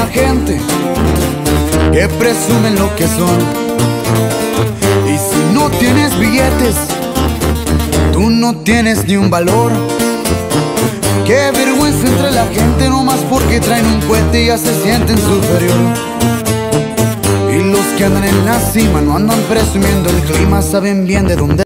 la gente que presumen lo que son. Y si no tienes billetes, tú no tienes ni un valor. Qué vergüenza entre la gente nomás porque traen un cohete y ya se sienten superior. Y los que andan en la cima no andan presumiendo el clima, saben bien de dónde